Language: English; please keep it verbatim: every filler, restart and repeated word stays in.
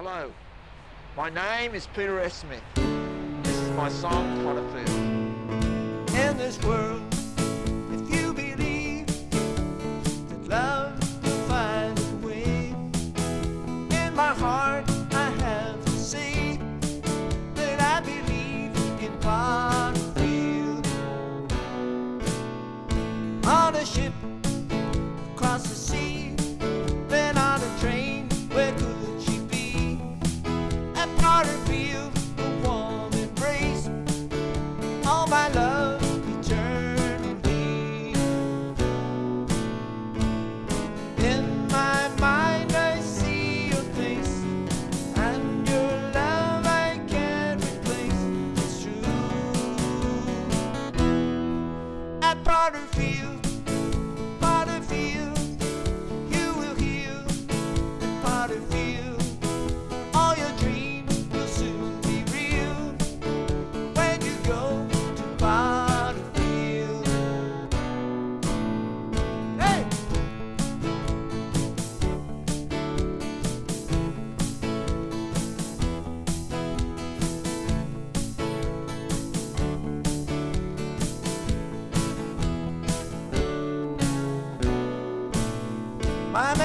Hello, my name is Peter Smith. This is my song, Potterfield. In this world, if you believe that love will find a way, in my heart I have to say that I believe in Potterfield. On a ship across the sea, then on a train, where could she be? At Potterfield, a warm embrace, all my love eternally. In my mind I see your face, and your love I can't replace. It's true. At Potterfield, Potterfield, you will heal. At Potterfield, all your dreams will soon be real when you go to Potterfield. Hey! My